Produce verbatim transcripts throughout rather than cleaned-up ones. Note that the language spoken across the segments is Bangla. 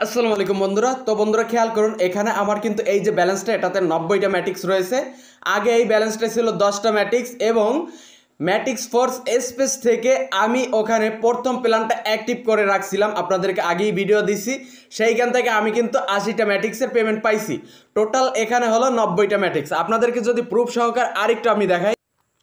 আসসালামু আলাইকুম বন্ধুরা। তো বন্ধুরা খেয়াল করুন, এখানে আমার কিন্তু এই যে ব্যালেন্সটা এটাতে নব্বইটা ম্যাট্রিক্স রয়েছে। আগে এই ব্যালেন্সটা ছিল দশটা ম্যাট্রিক্স এবং ম্যাট্রিক্স ফোর্স স্পেস থেকে আমি ওখানে প্রথম প্ল্যানটা অ্যাক্টিভ করে রাখছিলাম, আপনাদেরকে আগেই ভিডিও দিছি। সেইখান থেকে আমি কিন্তু আশিটা ম্যাট্রিক্সের পেমেন্ট পাইছি। টোটাল এখানে হলো নব্বইটা ম্যাট্রিক্স। আপনাদেরকে যদি প্রুফ সহকার আরেকটু আমি দেখাই,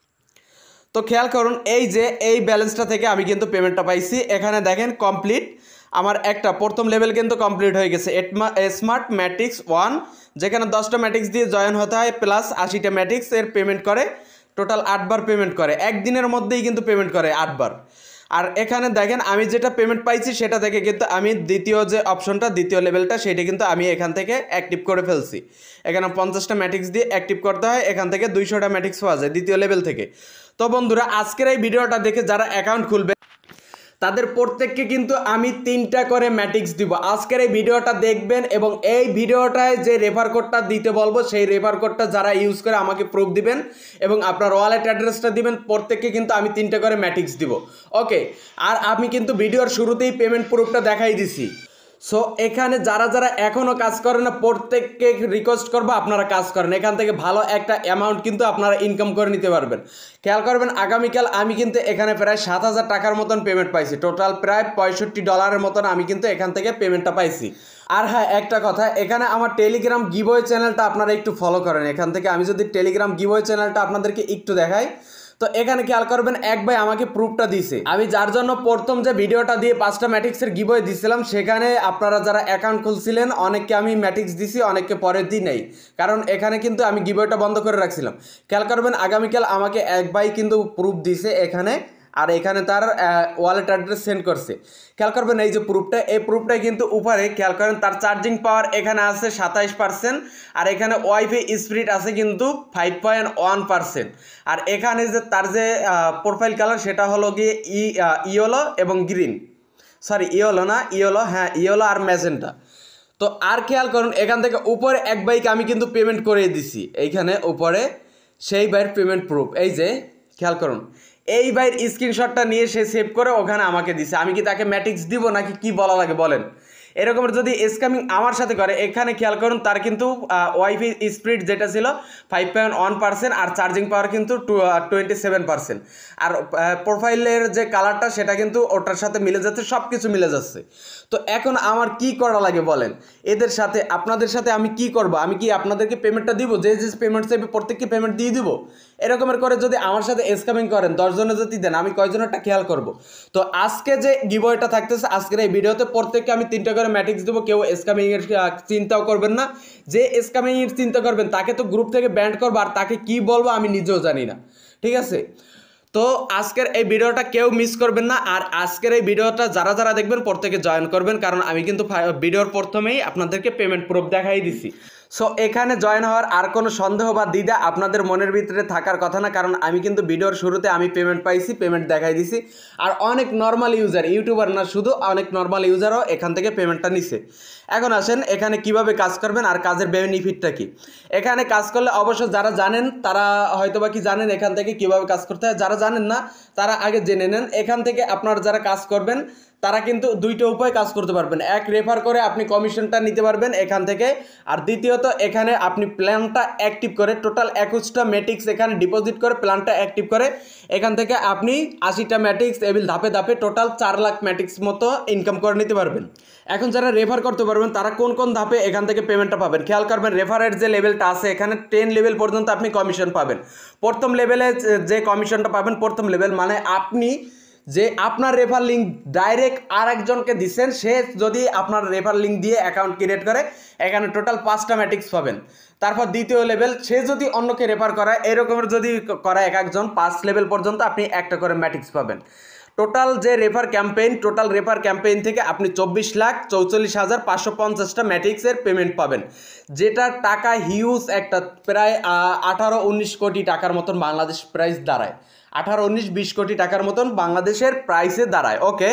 তো খেয়াল করুন এই যে এই ব্যালেন্সটা থেকে আমি কিন্তু পেমেন্টটা পাইছি। এখানে দেখেন কমপ্লিট, আমার একটা প্রথম লেভেল কিন্তু কমপ্লিট হয়ে গেছে স্মার্ট ম্যাট্রিক্স ওয়ান, যেখানে দশটা ম্যাট্রিক্স দিয়ে জয়েন হতে হয় প্লাস আশিটা ম্যাট্রিক্স এর পেমেন্ট করে, টোটাল আটবার পেমেন্ট করে, একদিনের মধ্যেই কিন্তু পেমেন্ট করে আটবার। আর এখানে দেখেন আমি যেটা পেমেন্ট পাইছি সেটা থেকে কিন্তু আমি দ্বিতীয় যে অপশনটা, দ্বিতীয় লেভেলটা, সেটা কিন্তু আমি এখান থেকে অ্যাক্টিভ করে ফেলছি। এখানে পঞ্চাশটা ম্যাট্রিক্স দিয়ে অ্যাক্টিভ করতে হয়, এখান থেকে দুইশোটা ম্যাট্রিক্স পাওয়া যায় দ্বিতীয় লেভেল থেকে। তো বন্ধুরা আজকের এই ভিডিওটা দেখে যারা অ্যাকাউন্ট খুলবে তাদের প্রত্যেককে কিন্তু আমি তিনটা করে ম্যাট্রিক্স দিব। আজকের এই ভিডিওটা দেখবেন এবং এই ভিডিওটায় যে রেফার কোডটা দিতে বলবো সেই রেফার কোডটা যারা ইউজ করে আমাকে প্রুফ দিবেন এবং আপনার ওয়ালেট অ্যাড্রেসটা দিবেন, প্রত্যেককে কিন্তু আমি তিনটা করে ম্যাট্রিক্স দিব। ওকে, আর আমি কিন্তু ভিডিওর শুরুতেই পেমেন্ট প্রুফটা দেখাই দিছি। সো এখানে যারা যারা এখনও কাজ করেন না, প্রত্যেককে রিকোয়েস্ট করবো আপনারা কাজ করেন, এখান থেকে ভালো একটা অ্যামাউন্ট কিন্তু আপনারা ইনকাম করে নিতে পারবেন। খেয়াল করবেন আগামীকাল আমি কিন্তু এখানে প্রায় সাত হাজার টাকার মতন পেমেন্ট পাইছি, টোটাল প্রায় পঁয়ষট্টি ডলারের মতন আমি কিন্তু এখান থেকে পেমেন্টটা পাইছি। আর হ্যাঁ, একটা কথা, এখানে আমার টেলিগ্রাম গিভওয়ে চ্যানেলটা আপনারা একটু ফলো করেন। এখান থেকে আমি যদি টেলিগ্রাম গিভওয়ে চ্যানেলটা আপনাদেরকে একটু দেখাই, তো এখানে খেয়াল করবেন এক ভাই আমাকে প্রুফটা দিছে। আমি যার জন্য প্রথম যে ভিডিওটা দিয়ে পাঁচটা ম্যাট্রিক্সের গিভওয়ে দিছিলাম, সেখানে আপনারা যারা অ্যাকাউন্ট খুলছিলেন অনেককে আমি ম্যাট্রিক্স দিছি, অনেককে পরের দিন নেই, কারণ এখানে কিন্তু আমি গিভওয়েটা বন্ধ করে রাখছিলাম। খেয়াল করবেন আগামীকাল আমাকে এক ভাই কিন্তু প্রুফ দিছে এখানে, আর এখানে তার ওয়ালেট অ্যাড্রেস সেন্ড করছে। খেয়াল করবেন এই যে প্রুফটা, এই প্রুফটাই কিন্তু উপরে খেয়াল করেন তার চার্জিং পাওয়ার এখানে আছে সাতাইশ পার্সেন্ট, আর এখানে ওয়াইফাই স্পিড আছে কিন্তু ফাইভ পয়েন্ট ওয়ান পার্সেন্ট। আর এখানে যে তার যে প্রোফাইল কালার সেটা হলো গিয়ে ই ইয়েলো এবং গ্রিন, সরি ইয়েলো না ইয়েলো, হ্যাঁ ইয়েলো আর ম্যাজেন্টা। তো আর খেয়াল করুন এখান থেকে উপরে এক বাইকে আমি কিন্তু পেমেন্ট করে দিছি, এইখানে উপরে সেই বাইয়ের পেমেন্ট প্রুফ এই যে খেয়াল করুন, এই বাইয়ের স্ক্রিনশটটা নিয়ে সে সেভ করে ওখানে আমাকে দিছে। আমি কি তাকে ম্যাট্রিক্স দিব নাকি কি বলা লাগে বলেন? এরকমের যদি স্ক্যামিং আমার সাথে করে, এখানে খেয়াল করুন তার কিন্তু ওয়াইফাই স্পিড যেটা ছিল ফাইভ পয়েন্ট ওয়ান পার্সেন্ট আর চার্জিং পাওয়ার কিন্তু টোয়েন্টি সেভেন পার্সেন্ট, আর প্রোফাইলের যে কালারটা সেটা কিন্তু ওটার সাথে মিলে যাচ্ছে, সব কিছু মিলে যাচ্ছে। তো এখন আমার কি করা লাগে বলেন? এদের সাথে আপনাদের সাথে আমি কি করব? আমি কি আপনাদেরকে পেমেন্টটা দিব? যে যে পেমেন্ট চাইবে প্রত্যেককে পেমেন্ট দিয়ে দিব? এরকমের করে যদি আমার সাথে স্ক্যামিং করেন, দশজনে যদি দেন, আমি কয়জনেরটা খেয়াল করব? তো আজকে যে গিভওয়েটা থাকতেছে আজকের এই ভিডিওতে, প্রত্যেককে আমি তিনটা করে ম্যাট্রিক্স দেবো। কেউ স্ক্যামিংয়ের চিন্তাও করবেন না, যে স্ক্যামিংয়ের চিন্তা করবেন তাকে তো গ্রুপ থেকে ব্যান্ড করবো, আর তাকে কি বলবো আমি নিজেও জানি না, ঠিক আছে? তো আজকের এই ভিডিওটা কেউ মিস করবেন না, আর আজকের এই ভিডিওটা যারা যারা দেখবেন প্রত্যেকে জয়েন করবেন, কারণ আমি কিন্তু ভিডিওর প্রথমেই আপনাদেরকে পেমেন্ট প্রুফ দেখাই দিছি। সো এখানে জয়েন হওয়ার আর কোনো সন্দেহ বা দ্বিধা আপনাদের মনের ভিতরে থাকার কথা না, কারণ আমি কিন্তু ভিডিওর শুরুতে আমি পেমেন্ট পাইছি, পেমেন্ট দেখাই দিছি। আর অনেক নর্মাল ইউজার, ইউটিউবার না শুধু, অনেক নর্মাল ইউজারও এখান থেকে পেমেন্টটা নিছে। এখন আসেন এখানে কিভাবে কাজ করবেন আর কাজের বেনিফিটটা কি। এখানে কাজ করলে অবশ্য যারা জানেন তারা হয়তো বা কি জানেন এখান থেকে কিভাবে কাজ করতে হয়, যারা জানেন না তারা আগে জেনে নেন। এখান থেকে আপনারা যারা কাজ করবেন তারা কিন্তু দুইটা উপায় কাজ করতে পারবেন। এক, রেফার করে আপনি কমিশনটা নিতে পারবেন এখান থেকে, আর দ্বিতীয়ত এখানে আপনি প্ল্যানটা অ্যাক্টিভ করে টোটাল একুশটা ম্যাট্রিক্স এখানে ডিপোজিট করে প্ল্যানটা অ্যাক্টিভ করে এখান থেকে আপনি আশিটা ম্যাট্রিক্স এবিল ধাপে ধাপে টোটাল চার লাখ ম্যাট্রিক্স মতো ইনকাম করে নিতে পারবেন। এখন যারা রেফার করতে পারবেন তারা কোন কোন ধাপে এখান থেকে পেমেন্টটা পাবেন খেয়াল করবেন। রেফারের যে লেভেলটা আছে এখানে টেন লেভেল পর্যন্ত আপনি কমিশন পাবেন। প্রথম লেভেলে যে কমিশনটা পাবেন, প্রথম লেভেল মানে আপনি যে আপনার রেফার লিঙ্ক ডাইরেক্ট আর একজনকে দিচ্ছেন, সে যদি আপনার রেফার লিঙ্ক দিয়ে অ্যাকাউন্ট ক্রিয়েট করে এখানে টোটাল পাঁচটা ম্যাট্রিক্স পাবেন। তারপর দ্বিতীয় লেভেল, সে যদি অন্যকে রেফার করায়, এরকমের যদি করায় এক একজন, পাঁচ লেভেল পর্যন্ত আপনি একটা করে ম্যাট্রিক্স পাবেন। টোটাল যে refer campaign, total refer campaign থেকে আপনি চব্বিশ লাখ চৌচল্লিশ হাজার পাঁচশো পঞ্চাশটা ম্যাট্রিক্সের পেমেন্ট পাবেন, যেটার টাকা হিউজ একটা প্রায় আঠারো উনিশ কোটি টাকার মতন বাংলাদেশ প্রাইস দাঁড়ায়, আঠারো উনিশ বিশ কোটি টাকার মতন বাংলাদেশের প্রাইসে দাঁড়ায়। ওকে,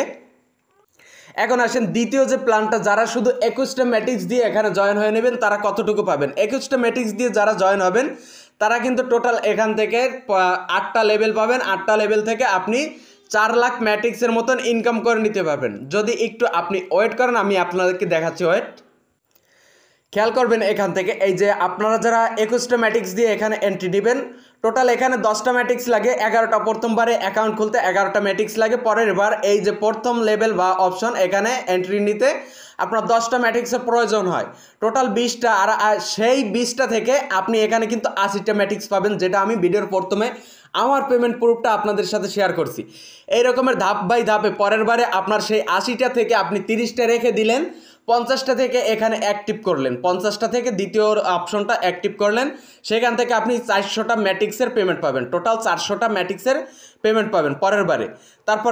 এখন আসেন দ্বিতীয় যে প্ল্যানটা, যারা শুধু একুশটা ম্যাট্রিক্স দিয়ে এখানে জয়েন হয়ে নেবেন তারা কতটুকু পাবেন। একুশটা ম্যাট্রিক্স দিয়ে যারা জয়েন হবেন তারা কিন্তু টোটাল এখান থেকে আটটা লেভেল পাবেন। আটটা লেভেল থেকে আপনি চার লাখ ম্যাট্রিক্সের মতন ইনকাম করে নিতে পারবেন। যদি একটু আপনি ওয়েট করেন, আমি আপনাদেরকে দেখাচ্ছি। ওয়েট, খেয়াল করবেন এখান থেকে এই যে আপনারা যারা একুশটা ম্যাট্রিক্স দিয়ে এখানে এন্ট্রি দিবেন, টোটাল এখানে দশটা ম্যাট্রিক্স লাগে, এগারোটা প্রথমবারে অ্যাকাউন্ট খুলতে এগারোটা ম্যাট্রিক্স লাগে। পরের বার এই যে প্রথম লেভেল বা অপশন এখানে এন্ট্রি নিতে আপনার দশটা ম্যাট্রিক্সের প্রয়োজন হয়, টোটাল বিশটা। আর সেই বিশটা থেকে আপনি এখানে কিন্তু আশিটা ম্যাট্রিক্স পাবেন, যেটা আমি ভিডিওর প্রথমে আমার পেমেন্ট প্রুফটা আপনাদের সাথে শেয়ার করছি। এই রকমের ধাপ বাই ধাপে পরের বারে আপনার সেই আশিটা থেকে আপনি তিরিশটা রেখে দিলেন, পঞ্চাশটা থেকে এখানে অ্যাক্টিভ করলেন, পঞ্চাশটা থেকে দ্বিতীয় অপশনটা অ্যাক্টিভ করলেন, সেখান থেকে আপনি চারশোটা ম্যাট্রিক্সের পেমেন্ট পাবেন, টোটাল চারশোটা ম্যাট্রিক্সের পেমেন্ট পাবেন পরের বারে। তারপর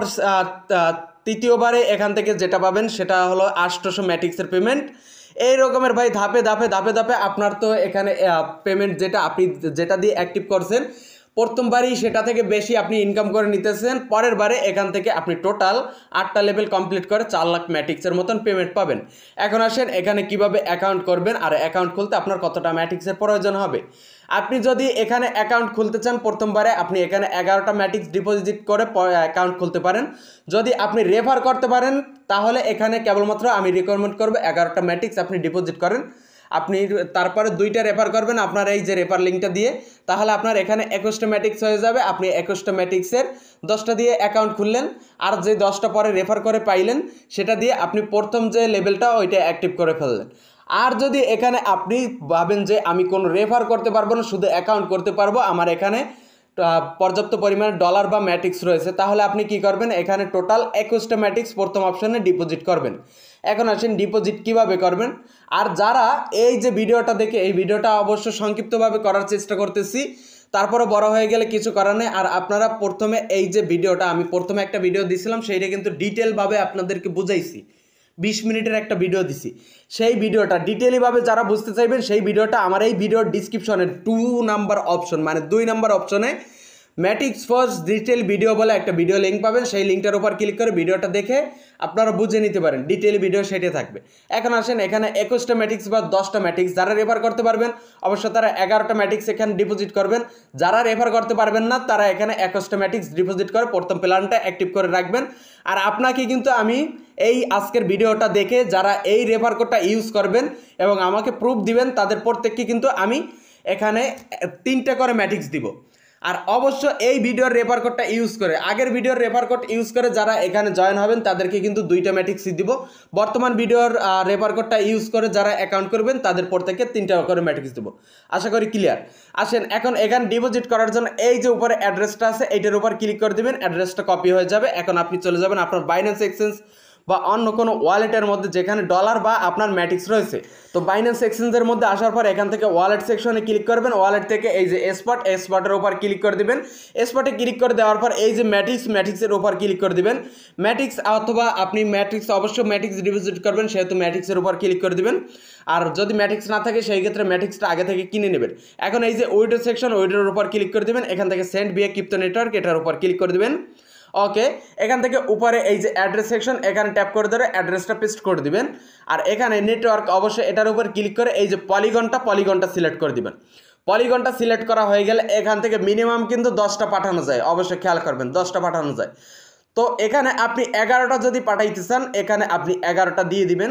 তৃতীয়বারে এখান থেকে যেটা পাবেন সেটা হলো আটশোশো ম্যাট্রিক্সের পেমেন্ট। এই রকমের ভাই ধাপে ধাপে ধাপে ধাপে আপনার তো এখানে পেমেন্ট যেটা আপনি যেটা দিয়ে অ্যাক্টিভ করছেন প্রথমবারই সেটা থেকে বেশি আপনি ইনকাম করে নিতেছেন, পরের বারে এখান থেকে আপনি টোটাল আটটা লেভেল কমপ্লিট করে চার লাখ ম্যাট্রিক্সের মতন পেমেন্ট পাবেন। এখন আসেন এখানে কিভাবে অ্যাকাউন্ট করবেন আর অ্যাকাউন্ট খুলতে আপনার কতটা ম্যাট্রিক্সের প্রয়োজন হবে। আপনি যদি এখানে অ্যাকাউন্ট খুলতে চান প্রথমবারে আপনি এখানে এগারোটা ম্যাট্রিক্স ডিপোজিট করে অ্যাকাউন্ট খুলতে পারেন। যদি আপনি রেফার করতে পারেন তাহলে এখানে কেবলমাত্র আমি রিকমেন্ড করবো এগারোটা ম্যাট্রিক্স আপনি ডিপোজিট করেন। আপনি তারপরে দুইটা রেফার করবেন আপনার এই যে রেফার লিঙ্কটা দিয়ে, তাহলে আপনার এখানে একুশটা ম্যাট্রিক্স হয়ে যাবে। আপনি একুশটা ম্যাট্রিক্সের দশটা দিয়ে অ্যাকাউন্ট খুললেন, আর যে দশটা পরে রেফার করে পাইলেন সেটা দিয়ে আপনি প্রথম যে লেভেলটা ওইটা অ্যাক্টিভ করে ফেললেন। আর যদি এখানে আপনি ভাবেন যে আমি কোনো রেফার করতে পারবো না, শুধু অ্যাকাউন্ট করতে পারবো, আমার এখানে পর্যাপ্ত পরিমাণে ডলার বা ম্যাট্রিক্স রয়েছে, তাহলে আপনি কি করবেন এখানে টোটাল একুশটা ম্যাট্রিক্স প্রথম অপশনে ডিপোজিট করবেন। এখন আসেন ডিপোজিট কিভাবে করবেন। আর যারা এই যে ভিডিওটা দেখে, এই ভিডিওটা অবশ্য সংক্ষিপ্তভাবে করার চেষ্টা করতেছি, তারপরে বড় হয়ে গেলে কিছু করার নেই। আর আপনারা প্রথমে এই যে ভিডিওটা আমি প্রথমে একটা ভিডিও দিছিলাম সেইটা কিন্তু ডিটেলভাবে আপনাদেরকে বুঝাইছি, বিশ মিনিটের একটা ভিডিও দিছি। সেই ভিডিওটা ডিটেইলিভাবে যারা বুঝতে চাইবেন সেই ভিডিওটা আমার এই ভিডিওর ডিসক্রিপশনে টু নাম্বার অপশন মানে দুই নাম্বার অপশনে ম্যাট্রিক্স ফার্স্ট ডিটেল ভিডিও বলে একটা ভিডিও লিঙ্ক পাবেন, সেই লিঙ্কটার উপর ক্লিক করে ভিডিওটা দেখে আপনারা বুঝে নিতে পারেন, ডিটেল ভিডিও সেটাই থাকবে। এখন আসেন এখানে একুশটা ম্যাট্রিক্স বা দশটা ম্যাট্রিক্স যারা রেফার করতে পারবেন অবশ্য তারা এগারোটা ম্যাট্রিক্স এখানে ডিপোজিট করবেন, যারা রেফার করতে পারবেন না তারা এখানে একুশটা ম্যাট্রিক্স ডিপোজিট করে প্রথম প্ল্যানটা অ্যাক্টিভ করে রাখবেন। আর আপনাকে কিন্তু আমি এই আজকের ভিডিওটা দেখে যারা এই রেফার কোডটা ইউজ করবেন এবং আমাকে প্রুফ দিবেন তাদের প্রত্যেককে কিন্তু আমি এখানে তিনটা করে ম্যাট্রিক্স দিব। আর অবশ্য এই ভিডিওর রেফার কোডটা ইউজ করে আগের ভিডিওর রেফার কোড ইউজ করে যারা এখানে জয়েন হবেন তাদেরকে কিন্তু দুইটা ম্যাট্রিক্সই দিব। বর্তমান ভিডিওর রেফার কোডটা ইউজ করে যারা অ্যাকাউন্ট করবেন তাদের প্রত্যেককে তিনটা করে ম্যাট্রিক্স দেবো। আশা করি ক্লিয়ার। আসেন এখন এখানে ডিপোজিট করার জন্য এই যে উপরে অ্যাড্রেসটা আছে এইটার উপর ক্লিক করে দেবেন, অ্যাড্রেসটা কপি হয়ে যাবে। এখন আপনি চলে যাবেন আপনার বাইন্যান্স এক্সচেঞ্জ বা অন্য কোনো ওয়ালেটের মধ্যে যেখানে ডলার বা আপনার ম্যাট্রিক্স রয়েছে। তো বাইন্যান্স এক্সচেঞ্জের মধ্যে আসার পর এখান থেকে ওয়ালেট সেকশনে ক্লিক করবেন, ওয়ালেট থেকে এই যে স্পট স্পটের উপর ক্লিক করে দিবেন। স্পটে ক্লিক করে দেওয়ার পর এই যে ম্যাট্রিক্স ম্যাট্রিক্সের উপর ক্লিক করে দিবেন। ম্যাট্রিক্স অথবা আপনি ম্যাট্রিক্স অবশ্যই ম্যাট্রিক্স ডিপোজিট করবেন সেহেতু ম্যাট্রিক্সের উপর ক্লিক করে দিবেন। আর যদি ম্যাট্রিক্স না থাকে সেই ক্ষেত্রে ম্যাট্রিক্সটা আগে থেকে কিনে নেবেন। এখন এই যে উইড্রো সেকশন উইড্রোর উপর ক্লিক করে দিবেন, এখান থেকে সেন্ড ভিয়া ক্রিপ্টো নেটওয়ার্ক এটার উপর ক্লিক করে দিবেন। ওকে, এখান থেকে উপরে এই যে অ্যাড্রেস সেকশন এখানে ট্যাপ করে ধরে অ্যাড্রেসটা পেস্ট করে দিবেন। আর এখানে নেটওয়ার্ক অবশ্যই এটার উপর ক্লিক করে এই যে পলিগনটা পলিগনটা সিলেক্ট করে দিবেন। পলিগনটা সিলেক্ট করা হয়ে গেলে এখান থেকে মিনিমাম কিন্তু দশটা পাঠানো যায়, অবশ্যই খেয়াল করবেন দশটা পাঠানো যায়। তো এখানে আপনি এগারোটা যদি পাঠাইতে চান এখানে আপনি এগারোটা দিয়ে দিবেন,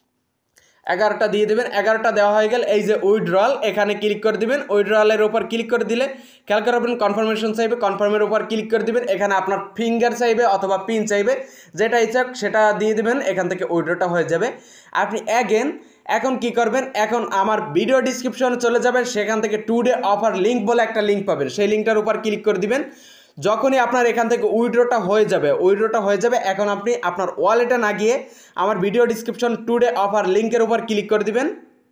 এগারোটা দিয়ে দেবেন। এগারোটা দেওয়া হয়ে গেল এই যে উইথড্রল এখানে ক্লিক করে দিবেন। উইথড্রলের উপর ক্লিক করে দিলে খেয়াল করবেন কনফার্মেশন চাইবে, কনফার্মের উপর ক্লিক করে দিবেন। এখানে আপনার ফিঙ্গার চাইবে অথবা পিন চাইবে, যেটা ইচ্ছা সেটা দিয়ে দিবেন, এখান থেকে উইথড্রটা হয়ে যাবে। আপনি অ্যাগেন এখন কি করবেন, এখন আমার ভিডিও ডিসক্রিপশনে চলে যাবেন, সেখান থেকে টুডে অফার লিঙ্ক বলে একটা লিঙ্ক পাবেন, সেই লিঙ্কটার উপর ক্লিক করে দিবেন। যখনই আপনার এখান থেকে উইথড্রটা হয়ে যাবে উইথড্রটা হয়ে যাবে এখন আপনি আপনার ওয়ালেটে না গিয়ে আমার ভিডিও ডিসক্রিপশন টুডে অফার লিঙ্কের উপর ক্লিক করে দিবেন।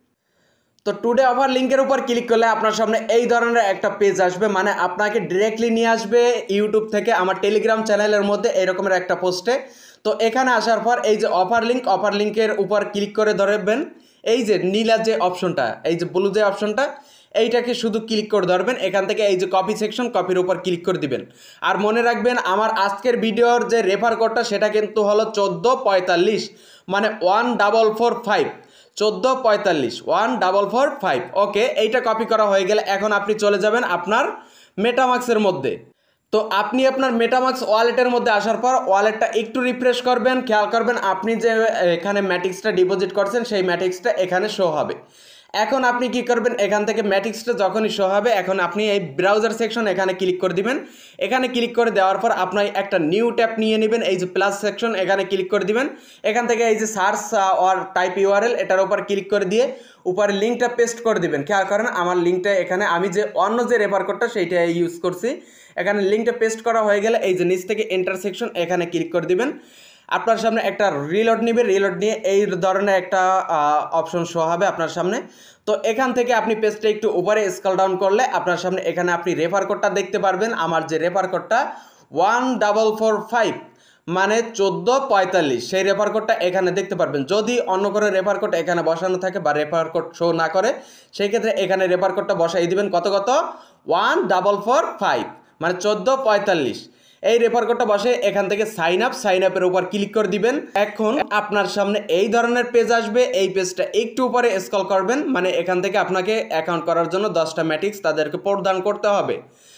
তো টুডে অফার লিঙ্কের উপর ক্লিক করলে আপনার সামনে এই ধরনের একটা পেজ আসবে, মানে আপনাকে ডিরেক্টলি নিয়ে আসবে ইউটিউব থেকে আমার টেলিগ্রাম চ্যানেলের মধ্যে এরকমের একটা পোস্টে। তো এখানে আসার পর এই যে অফার লিঙ্ক অফার লিঙ্কের উপর ক্লিক করে ধরবেন, এই যে নীলা যে অপশনটা এই যে ব্লু যে অপশনটা এইটাকে শুধু ক্লিক করে ধরবেন। এখান থেকে এই যে কপি সেকশন কপির উপর ক্লিক করে দিবেন। আর মনে রাখবেন আমার আজকের ভিডিওর যে রেফার কোডটা সেটা কিন্তু হলো চোদ্দো পঁয়তাল্লিশ, মানে ওয়ান ডাবল ফোর ফাইভ চোদ্দো পঁয়তাল্লিশ one double four five. Okay, এইটা কপি করা হয়ে গেলে এখন আপনি চলে যাবেন আপনার মেটামাক্সের মধ্যে। তো আপনি আপনার মেটামাক্স ওয়ালেটের মধ্যে আসার পর ওয়ালেটটা একটু রিফ্রেশ করবেন, খেয়াল করবেন আপনি যে এখানে ম্যাটিক্সটা ডিপোজিট করছেন সেই ম্যাটিক্সটা এখানে শো হবে। এখন আপনি কি করবেন, এখান থেকে ম্যাটিক্সটা যখনই শো হবে এখন আপনি এই ব্রাউজার সেকশন এখানে ক্লিক করে দিবেন। এখানে ক্লিক করে দেওয়ার পর আপনার একটা নিউ ট্যাব নিয়ে নেবেন, এই যে প্লাস সেকশন এখানে ক্লিক করে দিবেন। এখান থেকে এই যে সার্চ অর টাইপ ইউআরএল এটার উপর ক্লিক করে দিয়ে উপরে লিঙ্কটা পেস্ট করে দিবেন। খেয়াল করেন আমার লিঙ্কটা এখানে আমি যে অন্য যে রেফার কোডটা সেইটা ইউজ করছি। এখানে লিঙ্কটা পেস্ট করা হয়ে গেলে এই যে নিচ থেকে এন্টার সেকশন এখানে ক্লিক করে দিবেন। আপনার সামনে একটা রিলোড নেবে, রিলোড নিয়ে এই ধরনের একটা অপশন শো হবে আপনার সামনে। তো এখান থেকে আপনি পেজটা একটু উপরে স্ক্রল ডাউন করলে আপনার সামনে এখানে আপনি রেফার কোডটা দেখতে পারবেন। আমার যে রেফার কোডটা ওয়ান ডাবল ফোর ফাইভ মানে চোদ্দো পঁয়তাল্লিশ, সেই রেফার কোডটা এখানে দেখতে পারবেন। যদি অন্য করে রেফার কোড এখানে বসানো থাকে বা রেফার কোড শো না করে সেই ক্ষেত্রে এখানে রেফার কোডটা বসাই দিবেন কত কত ওয়ান ডাবল ফোর ফাইভ মানে চোদ্দো পঁয়তাল্লিশ। এই রেফার কোডটা বসে এখান থেকে সাইন আপ, সাইন আপের উপর ক্লিক করে দিবেন। এখন আপনার সামনে এই ধরনের পেজ আসবে। এই পেজটা একটু উপরে স্ক্রল করবেন, মানে এখান থেকে আপনাকে অ্যাকাউন্ট করার জন্য দশটা ম্যাটিক্স তাদেরকে প্রদান করতে হবে।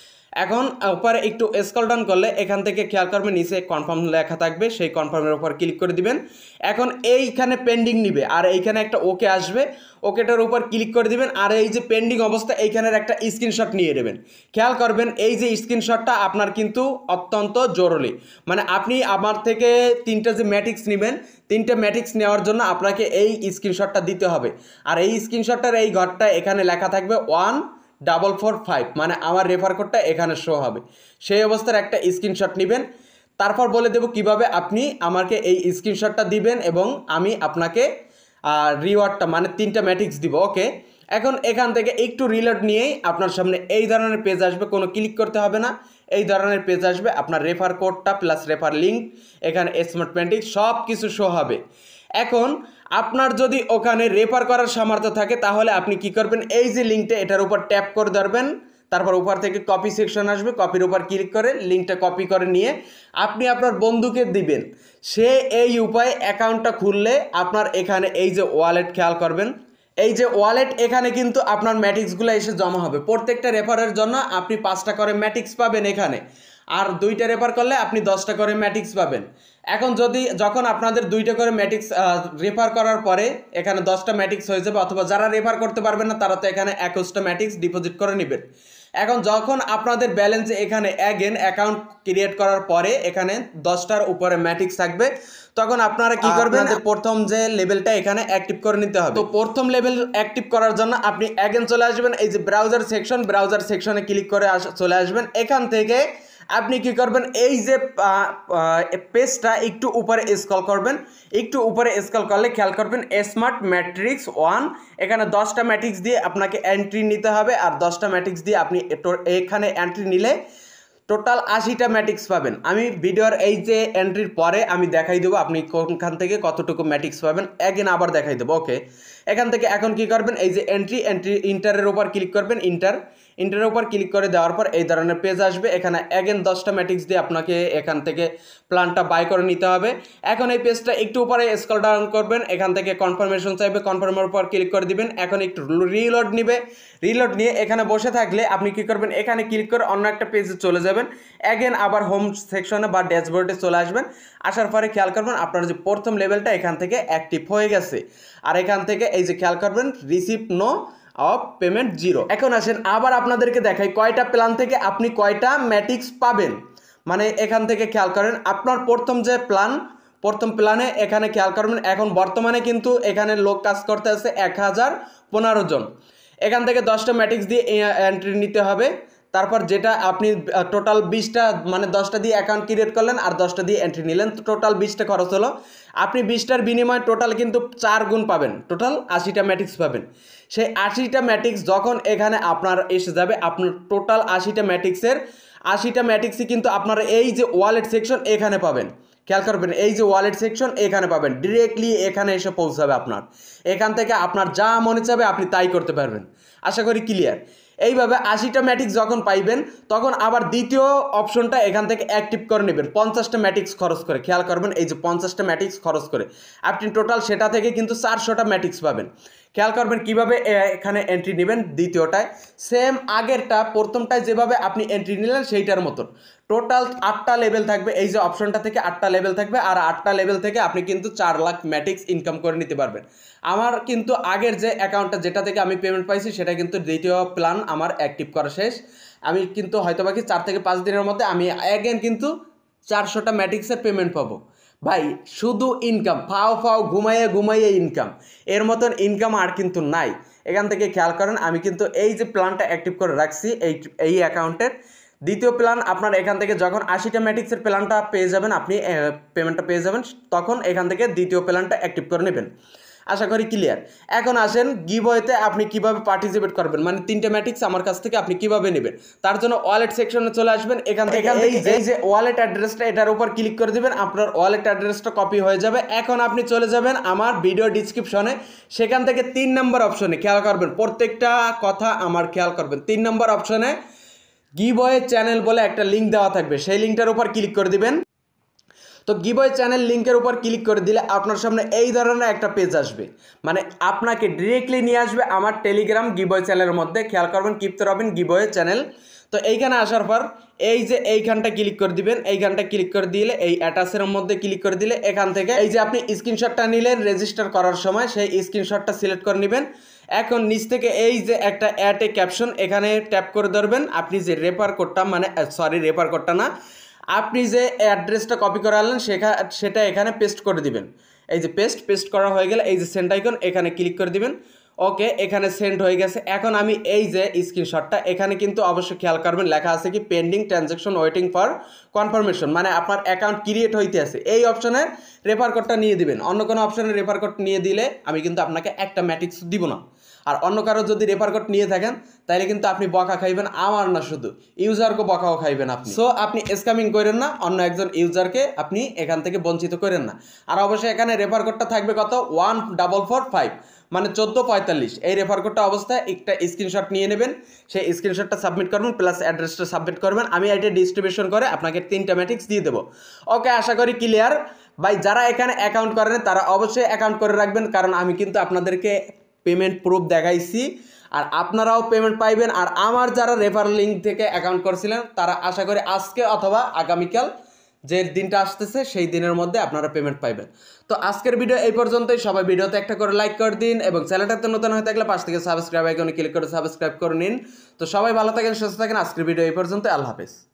এখন উপরে একটু স্ক্রল ডাউন করলে এখান থেকে খেয়াল করবেন নিচে কনফার্ম লেখা থাকবে, সেই কনফার্মের উপর ক্লিক করে দিবেন। এখন এইখানে পেন্ডিং নিবে আর এইখানে একটা ওকে আসবে, ওকেটার উপর ক্লিক করে দিবেন। আর এই যে পেন্ডিং অবস্থা এইখানের একটা স্ক্রিনশট নিয়ে নেবেন। খেয়াল করবেন এই যে স্ক্রিনশটটা আপনার কিন্তু অত্যন্ত জরুরি, মানে আপনি আমার থেকে তিনটা যে ম্যাটিক্স নেবেন তিনটে ম্যাটিক্স নেওয়ার জন্য আপনাকে এই স্ক্রিনশটটা দিতে হবে। আর এই স্ক্রিনশটটার এই ঘরটা এখানে লেখা থাকবে ওয়ান ডাবল ফোর ফাইভ মানে আমার রেফার কোডটা এখানে শো হবে। সেই অবস্থার একটা স্ক্রিনশট নেবেন। তারপর বলে দেব কিভাবে আপনি আমাকে এই স্ক্রিনশটটা দিবেন এবং আমি আপনাকে রিওয়ার্ডটা মানে তিনটা ম্যাটিক্স দিব। ওকে, এখন এখান থেকে একটু রিলোড নিয়েই আপনার সামনে এই ধরনের পেজ আসবে, কোনো ক্লিক করতে হবে না। এই ধরনের পেজ আসবে, আপনার রেফার কোডটা প্লাস রেফার লিঙ্ক এখানে স্মার্ট ম্যাটিক্স সব কিছু শো হবে। এখন আপনার যদি ওখানে রেফার করার সামর্থ্য থাকে তাহলে আপনি কি করবেন, এই যে লিঙ্কটা এটার উপর ট্যাপ করে ধরবেন। তারপর উপর থেকে কপি সেকশন আসবে, কপির উপর ক্লিক করে লিঙ্কটা কপি করে নিয়ে আপনি আপনার বন্ধুকে দিবেন। সে এই উপায়ে অ্যাকাউন্টটা খুললে আপনার এখানে এই যে ওয়ালেট, খেয়াল করবেন এই যে ওয়ালেট এখানে কিন্তু আপনার ম্যাটিক্সগুলো এসে জমা হবে। প্রত্যেকটা রেফারের জন্য আপনি পাঁচটা করে ম্যাটিক্স পাবেন এখানে, আর দুইটা রেফার করলে আপনি দশটা করে ম্যাটিক্স পাবেন। এখন যদি যখন আপনাদের দুইটা করে ম্যাটিক্স রেফার করার পরে এখানে দশটা ম্যাটিক্স হয়ে যাবে, অথবা যারা রেফার করতে পারবেন না তারা তো এখানে একুশটা ম্যাটিক্স ডিপোজিট করে নেবেন। এখন যখন আপনাদের ব্যালেন্স এখানে অ্যাগেন অ্যাকাউন্ট ক্রিয়েট করার পরে এখানে দশটার উপরে ম্যাটিক্স থাকবে, তখন আপনারা কি করবেন, প্রথম যে লেভেলটা এখানে অ্যাক্টিভ করে নিতে হবে। তো প্রথম লেভেল অ্যাক্টিভ করার জন্য আপনি অ্যাগেন চলে আসবেন এই যে ব্রাউজার সেকশন, ব্রাউজার সেকশনে ক্লিক করে চলে আসবেন। এখান থেকে আপনি কি করবেন, এই যে পেজটা একটু উপরে স্ক্রল করবেন। একটু উপরে স্ক্রল করলে খেয়াল করবেন স্মার্ট ম্যাট্রিক্স ওয়ান, এখানে দশটা ম্যাট্রিক্স দিয়ে আপনাকে এন্ট্রি নিতে হবে। আর দশটা ম্যাট্রিক্স দিয়ে আপনি এখানে এন্ট্রি নিলে টোটাল আশিটা ম্যাট্রিক্স পাবেন। আমি ভিডিওর এই যে এন্ট্রির পরে আমি দেখাই দেবো আপনি কোনখান থেকে কতটুকু ম্যাট্রিক্স পাবেন, এগেন আবার দেখাই দেবো। ওকে, এখান থেকে এখন কি করবেন, এই যে এন্ট্রি এন্ট্রি ইন্টারের উপর ক্লিক করবেন। ইন্টার ইন্টারের উপর ক্লিক করে দেওয়ার পর এই ধরনের পেজ আসবে। এখানে এগেন দশটা ম্যাট্রিক্স দিয়ে আপনাকে এখান থেকে প্ল্যানটা বাই করে নিতে হবে। এখন এই পেজটা একটু উপরে স্ক্রল ডাউন করবেন, এখান থেকে কনফার্মেশন চাইবে, কনফার্মের উপর ক্লিক করে দিবেন। এখন একটু রিলোড নিবে, রিলোড নিয়ে এখানে বসে থাকলে আপনি কি করবেন, এখানে ক্লিক করে অন্য একটা পেজে চলে যাবেন। এগেন আবার হোম সেকশনে বা ড্যাশবোর্ডে চলে আসবেন। আসার পরে খেয়াল করবেন আপনার যে প্রথম লেভেলটা এখান থেকে অ্যাক্টিভ হয়ে গেছে। আর এখান থেকে এই যে খেয়াল করবেন receive no of payment zero. এখন আসেন আবার আপনাদেরকে দেখাই কয়টা প্ল্যান থেকে আপনি কয়টা ম্যাট্রিক্স পাবেন। মানে এখান থেকে খেয়াল করেন আপনার প্রথম যে প্ল্যান, প্রথম প্ল্যানে এখানে খেয়াল করবেন এখন বর্তমানে কিন্তু এখানে লোক কাজ করতে আছে এক হাজার পনেরো জন। এখান থেকে দশটা ম্যাট্রিক্স দিয়ে এন্ট্রি নিতে হবে। তারপর যেটা আপনি টোটাল বিশটা মানে দশটা দিয়ে অ্যাকাউন্ট ক্রিয়েট করলেন আর দশটা দিয়ে এন্ট্রি নিলেন, তো টোটাল বিশটা খরচ হলো। আপনি বিশটার বিনিময়ে টোটাল কিন্তু চার গুণ পাবেন, টোটাল আশিটা ম্যাট্রিক্স পাবেন। সেই আশিটা ম্যাট্রিক্স যখন এখানে আপনার এসে যাবে, আপনার টোটাল আশিটা ম্যাট্রিক্সের আশিটা ম্যাট্রিক্সই কিন্তু আপনার এই যে ওয়ালেট সেকশন এখানে পাবেন। খেয়াল করবেন এই যে ওয়ালেট সেকশন এখানে পাবেন, ডিরেক্টলি এখানে এসে পৌঁছাবে আপনার। এখান থেকে আপনার যা মনে চাবে আপনি তাই করতে পারবেন। আশা করি ক্লিয়ার। এইভাবে আশিটা ম্যাট্রিক্স যখন পাইবেন তখন আবার দ্বিতীয় অপশনটা এখান থেকে অ্যাক্টিভ করে নেবেন পঞ্চাশটা ম্যাট্রিক্স খরচ করে। খেয়াল করবেন এই যে পঞ্চাশটা ম্যাট্রিক্স খরচ করে আপনি টোটাল সেটা থেকে কিন্তু চারশোটা ম্যাট্রিক্স পাবেন। খেয়াল করবেন কিভাবে এখানে এন্ট্রি নেবেন। দ্বিতীয়টায় সেম আগেরটা প্রথমটায় যেভাবে আপনি এন্ট্রি নিলেন সেইটার মতন টোটাল আটটা লেভেল থাকবে। এই যে অপশনটা থেকে আটটা লেভেল থাকবে, আর আটটা লেভেল থেকে আপনি কিন্তু চার লাখ ম্যাটিক্স ইনকাম করে নিতে পারবেন। আমার কিন্তু আগের যে অ্যাকাউন্টটা যেটা থেকে আমি পেমেন্ট পাইছি সেটা কিন্তু দ্বিতীয় প্ল্যান আমার অ্যাক্টিভ করা শেষ। আমি কিন্তু হয়তো বাকি চার থেকে পাঁচ দিনের মধ্যে আমি অ্যাগেন কিন্তু চারশোটা ম্যাটিক্সের পেমেন্ট পাবো। ভাই শুধু ইনকাম, ফাও ফাও ঘুমাইয়ে ঘুমাইয়ে ইনকাম, এর মতন ইনকাম আর কিন্তু নাই। এখান থেকে খেয়াল করেন আমি কিন্তু এই যে প্ল্যানটা অ্যাক্টিভ করে রাখছি এই এই অ্যাকাউন্টের। দ্বিতীয় প্ল্যান আপনার এখান থেকে যখন আশিটা ম্যাটিক্সের প্ল্যানটা পেয়ে যাবেন, আপনি পেমেন্টটা পেয়ে যাবেন, তখন এখান থেকে দ্বিতীয় প্ল্যানটা অ্যাক্টিভ করে নেবেন। আশা করি ক্লিয়ার। এখন আসেন গিভওয়েতে আপনি কিভাবে পার্টিসিপেট করবেন, মানে তিনটে ম্যাটিক্স আমার কাছ থেকে আপনি কিভাবে নেবেন। তার জন্য ওয়ালেট সেকশনে চলে আসবেন। এখান থেকে এই যে ওয়ালেট অ্যাড্রেসটা এটার উপর ক্লিক করে দিবেন, আপনার ওয়ালেট অ্যাড্রেসটা কপি হয়ে যাবে। এখন আপনি চলে যাবেন আমার ভিডিও ডিসক্রিপশনে, সেখান থেকে তিন নম্বর অপশনে খেয়াল করবেন, প্রত্যেকটা কথা আমার খেয়াল করবেন। তিন নম্বর অপশনে গিভওয়ে চ্যানেল বলে একটা লিঙ্ক দেওয়া থাকবে, সেই লিঙ্কটার উপর ক্লিক করে দিবেন। তো গিভওয়ে চ্যানেল লিঙ্কের উপর ক্লিক করে দিলে আপনার সামনে এই ধরনের একটা পেজ আসবে, মানে আপনাকে ডিরেক্টলি নিয়ে আসবে আমার টেলিগ্রাম গিভওয়ে চ্যানেলের মধ্যে। খেয়াল করবেন কিপ্তে রবিন গিভওয়ে চ্যানেল। তো এইখানে আসার পর এই যে এইখানটা ক্লিক করে দিবেন, এইখানটা ক্লিক করে দিলে এই অ্যাটাচের মধ্যে ক্লিক করে দিলে এখান থেকে এই যে আপনি স্ক্রিনশটটা নিলেন রেজিস্টার করার সময়, সেই স্ক্রিনশটটা সিলেক্ট করে নেবেন। এখন নিচ থেকে এই যে একটা অ্যাড এ ক্যাপশন এখানে ট্যাপ করে ধরবেন। আপনি যে রেফার কোডটা, মানে সরি রেফার কোডটা না, আপনি যে অ্যাড্রেসটা কপি করে আনলেন সেখা সেটা এখানে পেস্ট করে দিবেন। এই যে পেস্ট পেস্ট করা হয়ে গেলে এই যে সেন্ড আইকন এখানে ক্লিক করে দিবেন। ওকে, এখানে সেন্ড হয়ে গেছে। এখন আমি এই যে স্ক্রিনশটটা এখানে কিন্তু অবশ্যই খেয়াল করবেন লেখা আছে কি pending transaction waiting for confirmation, মানে আপনার অ্যাকাউন্ট ক্রিয়েট হইতে আছে। এই অপশনে রেফার কোডটা নিয়ে দিবেন। অন্য কোনো অপশনে রেফার কোড নিয়ে দিলে আমি কিন্তু আপনাকে একটা ম্যাটিক্স দিব না। আর অন্য কারো যদি রেফার কোড নিয়ে থাকেন তাহলে কিন্তু আপনি বকা খাইবেন, আমার না শুধু ইউজারকে বকাও খাইবেন আপনি। সো আপনি স্ক্যামিং করেন না, অন্য একজন ইউজারকে আপনি এখান থেকে বঞ্চিত করেন না। আর অবশ্যই এখানে রেফার কোডটা থাকবে কত, ওয়ান ডাবল ফোর ফাইভ, মানে চোদ্দো পঁয়তাল্লিশ। এই রেফার কোডটা অবস্থায় একটা স্ক্রিনশট নিয়ে নেবেন, সেই স্ক্রিনশটটা সাবমিট করবেন, প্লাস অ্যাড্রেসটা সাবমিট করবেন। আমি এটা ডিস্ট্রিবিউশন করে আপনাকে তিনটা ম্যাটিক্স দিয়ে দেবো। ওকে, আশা করি ক্লিয়ার। ভাই যারা এখানে অ্যাকাউন্ট করেন তারা অবশ্যই অ্যাকাউন্ট করে রাখবেন, কারণ আমি কিন্তু আপনাদেরকে পেমেন্ট প্রুফ দেখাইছি, আর আপনারাও পেমেন্ট পাইবেন। আর আমার যারা রেফার লিঙ্ক থেকে অ্যাকাউন্ট করছিলেন তারা আশা করি আজকে অথবা আগামীকাল যে দিনটা আসতেছে সেই দিনের মধ্যে আপনারা পেমেন্ট পাইবেন। তো আজকের ভিডিও এই পর্যন্তই। সবাই ভিডিওতে একটা করে লাইক করে দিন, এবং চ্যানেলটাতে নতুন হয়ে থাকলে পাশ থেকে সাবস্ক্রাইব আইকনে ক্লিক করে সাবস্ক্রাইব করে নিন। তো সবাই ভালো থাকেন, সুস্থ থাকেন। আজকের ভিডিও এই পর্যন্ত, আল্লাহ হাফেজ।